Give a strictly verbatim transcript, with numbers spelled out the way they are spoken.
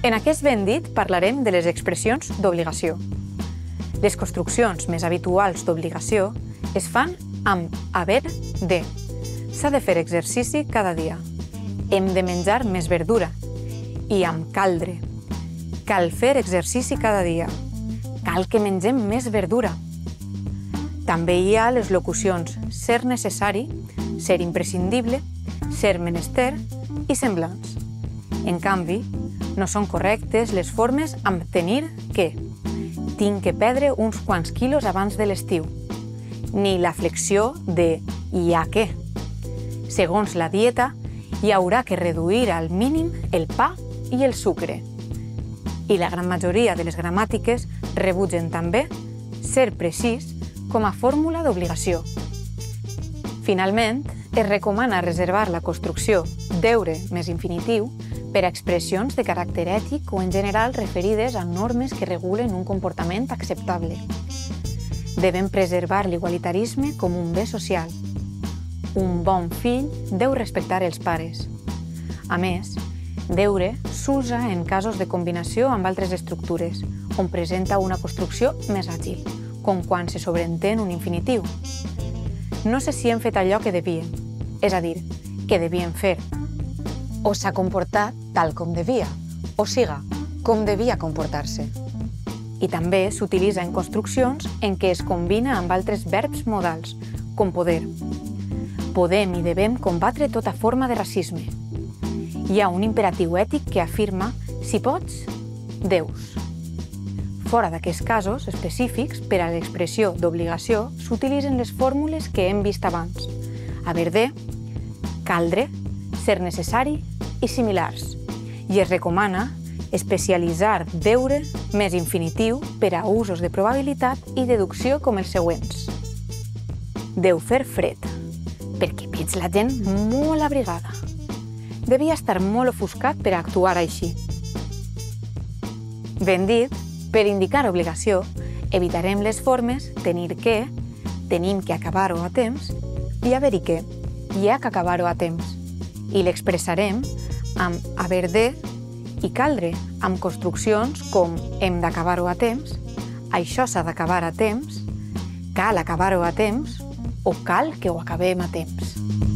En aquest ben dit parlarem de les expressions d'obligació. Les construccions més habituals d'obligació es fan amb haver de. S'ha de fer exercici cada dia. Hem de menjar més verdura. I amb caldre. Cal fer exercici cada dia. Cal que mengem més verdura. També hi ha les locucions ser necessari, ser imprescindible, ser menester i semblants. En canvi, no són correctes les formes amb tenir que. Tinc que perdre uns quants quilos abans de l'estiu. Ni la flexió de hi ha que. Segons la dieta, hi haurà que reduir al mínim el pa i el sucre. I la gran majoria de les gramàtiques rebutgen també ser precís com a fórmula d'obligació. Finalment, es recomana reservar la construcció deure més infinitiu per a expressions de caràcter ètic o en general referides a normes que regulen un comportament acceptable. Devem preservar l'igualitarisme com un bé social. Un bon fill deu respectar els pares. A més, deure s'usa en casos de combinació amb altres estructures, on presenta una construcció més àgil, com quan se sobreentén un infinitiu. No sé si hem fet allò que devien, és a dir, que devien fer, o s'ha comportat tal com devia, o siga, com devia comportar-se. I també s'utilitza en construccions en què es combina amb altres verbs modals, com poder. Podem i devem combatre tota forma de racisme. Hi ha un imperatiu ètic que afirma si pots, deus. Fora d'aquests casos específics, per a l'expressió d'obligació s'utilitzen les fórmules que hem vist abans. Haver de, caldre, ser necessari i similars. I es recomana especialitzar deure més infinitiu per a usos de probabilitat i deducció com els següents. Deu fer fred, perquè veig la gent molt abrigada. Devia estar molt ofuscat per a actuar així. Ben dit, per indicar obligació, evitarem les formes tenir que, tenim que acabar-ho a temps, i haver-hi que, hi ha que acabar-ho a temps. I l'expressarem amb haver de i caldre, amb construccions com hem d'acabar-ho a temps, això s'ha d'acabar a temps, cal acabar-ho a temps o cal que ho acabem a temps.